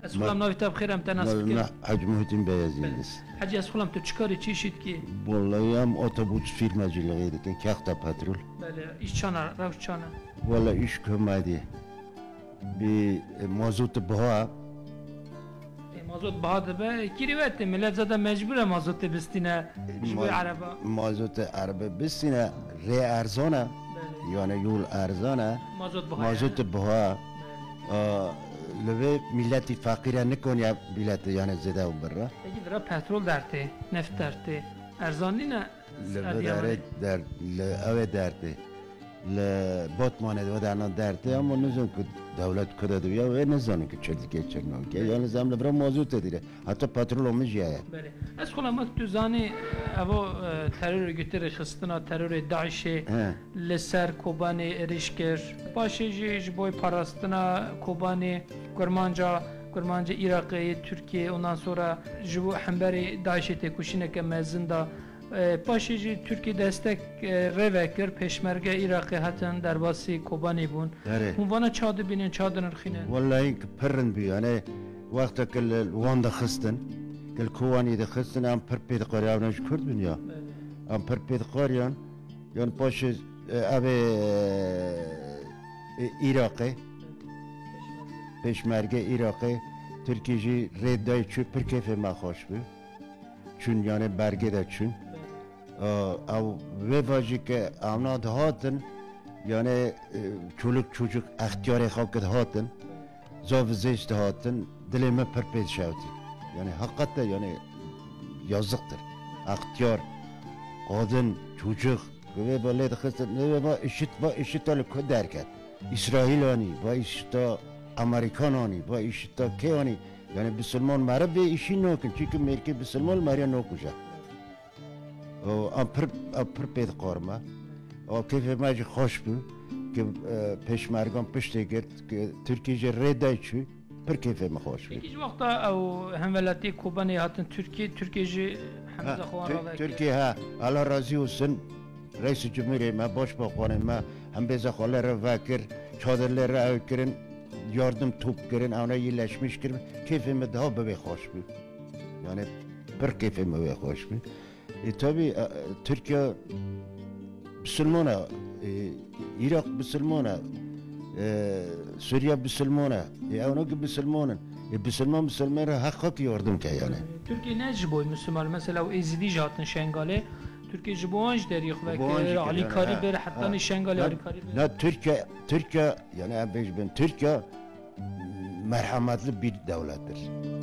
از خودم ناویتا بخیرم تناس بکرم. نه حج محیطین بیازی است. حجی از خودم تو چیکاری چی شد که؟ والله هم اتوبوس فیلم جلوی دیگه کخت پترول. بله ایش چانه روش چانه. والله ایش کمادی. بی مازوت بها. مازوت بها دبه کی روایت ملت زده مجبوره مازوت بستینه جوی عربا. مازوت عربه بستینه ری ارزانه. یعنی یول ارزانه. مازوت بها. لبه ملتی فقیره نکنه ملت یعنی زده و برا. اگه درا پترول درته نفت درته ارزانی نه. لبه در اوه درته. لباتمانه و درنان درته اما نزون که دولت کده دویا و نزانه که چه دیگه چه نوکه یعنی زمین برای مازوت دیره حتی پترول هم جیه. بله از خودم وقت تو زانی اوه ترور گتر خستنا ترور داعش لسر کوبان ریشکر باشه جیش بای پاراستنا کوبان کرمانجا عراقی ترکیه ondan sonra جو همبری داعش تکوشینه که مزنده باشه جی ترکیه دستک روکر پشمرگه عراقی هاتن در باسی کوبانی بون موانا چاد بینن چاد نرخینه والله این که پرن بی یعنی وقتا که وان دا خستن که کوانی دا خستن هم پر پید قاریان نش کرد بینیا هم پر پید قاریان یعنی باشه اوه عراقی پشمرگه عراقی ترکیه جی رید دای چو پر کیف ما خوش بی چون یعنی برگه دا چون او واجی که آمنا دهاتن یعنی çocuk اختیار خاک دهاتن زاوزش دهاتن دل ما پرپید شوتی یعنی حقیقت یعنی yazıktır اختیار قادن çocuk ve böyle de kızlar ne var işit alıp derken İsrailani ve işte Amerikanani ve işte keani yani Müslüman mara bir işi nokun çünkü Amerika Müslüman mara nokuca پر پید قارما و کیف ماجی خوش بود که پشمرگان پشت گرد که ترکیه ریدای چی پر کیف ما خوش بود. یکی وقتا او همولاتی کوبانی هاتن ترکیه حمزه خوان را وکر. ترکیه ها الله راضی حسن رئیس جمهوری ما باش بخوانه ما هم بیزا خاله را وکر چادرler را اوکرن yardım top kırın ona iyileşmiş kırın keyfime daha böyle hoş بود. Yani per keyfime böyle hoş بود. Tabi Türkiye Müslümana, Irak Müslümana, Suriye Müslümana, onu gibi Müslümanın, Müslümanlara hakkı yardım ki yani. Türkiye ne ciboy Müslüman mesela o ezidi jatın Şengale, Türkiye ciboğanç deriyik ve Ali Kariber hatta Şengale Ali Kariber. Ne Türkiye yani ben Türkiye merhametli bir devlettir.